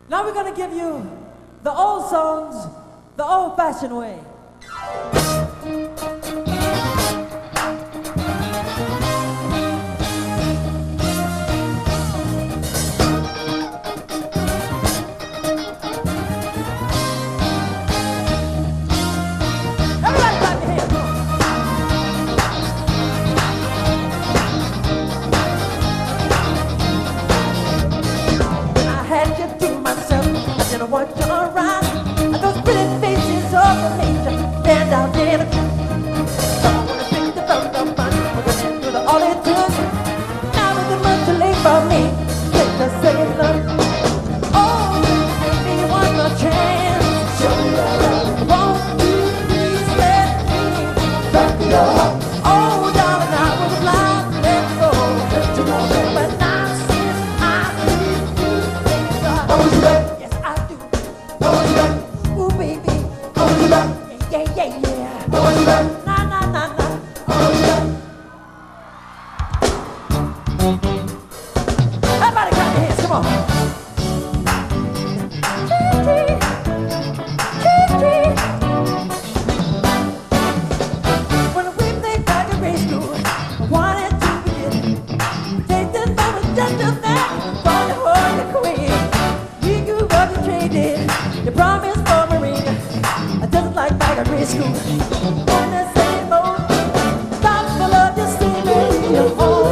Now we're gonna give you the old songs the old-fashioned way. Want you around, and those pretty faces of the nature stand out in a crowd. Don't wanna think about the fun, we're gonna do the all it took. Now is it much too late for me? Take the second look. Oh, give me one more chance. Show me your love. Won't you please let me back your heart? Oh, darling, I was blind, let go. But now since I see you, things are. I was right. Ooh, baby. Yeah, yeah, yeah. Nah, nah, nah, nah. Everybody clap your hands, come on. When we played back in grade school, I wanted to begin. Take this moment just to thank for the whole your queen. We grew up and traded. You promised for a ring, just like back at grade school. On the same old, stop for love, just stay there in your home.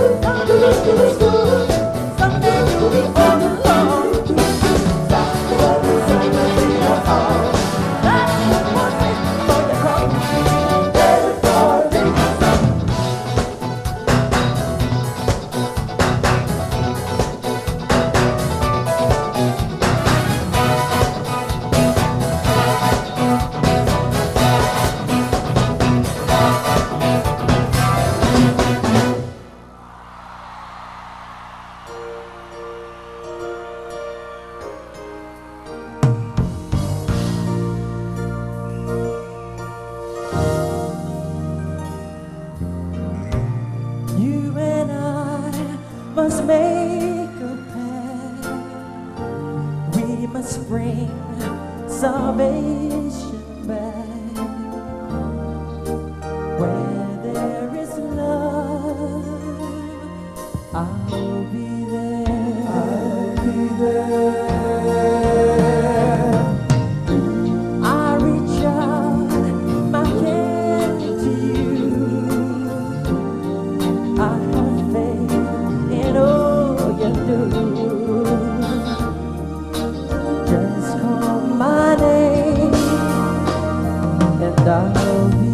Someday you'll be all alone. Stop for love, just stay there in your home. That's one thing for your home. There's for things. You and I must make a pact. We must bring salvation back. Where there is love, I'll be there. I'll be there. I reach out my hand to you. I have faith in all you do. Just call my name and I'll be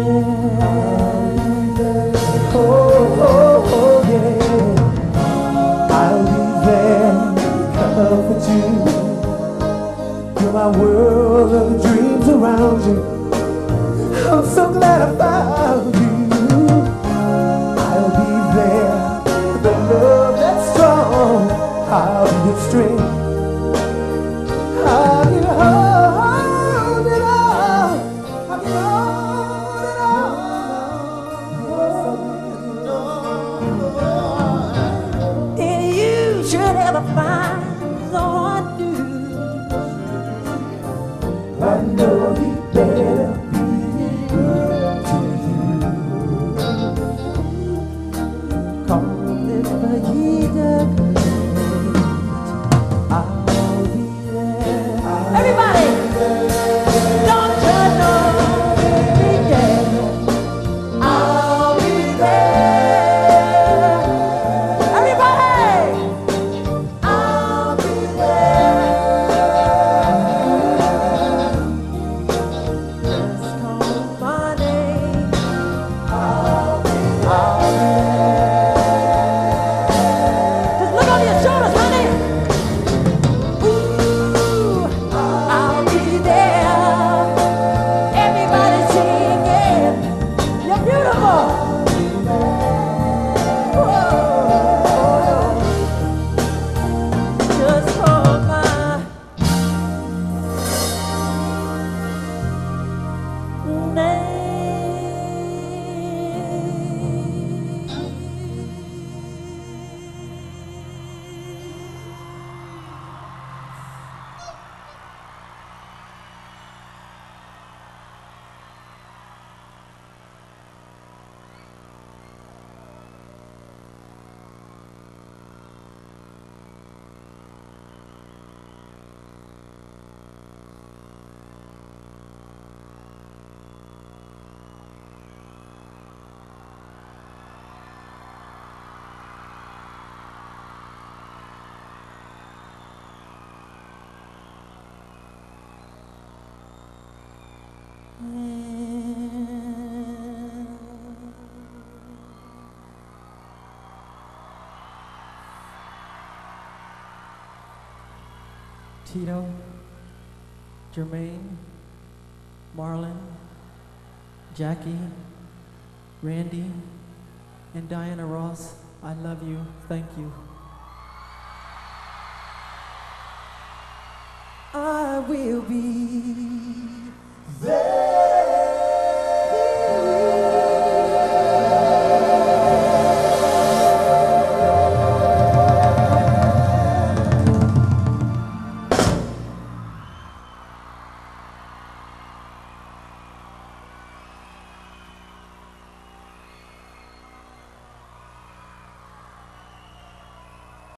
there. Oh, oh, oh, yeah. I'll be there to comfort you. You're my world of dreams around you. I'm so glad I found you. I'll be there, the love that's strong. I'll be your strength. I can hold it all. I can hold it all. And you should ever find someone new. I know he better be good to you. Come if he does, I'll be there. Everybody, don't you know me yet? I'll be there. Everybody, I'll be there. Tito, Jermaine, Marlon, Jackie, Randy, and Diana Ross, I love you. Thank you. I will be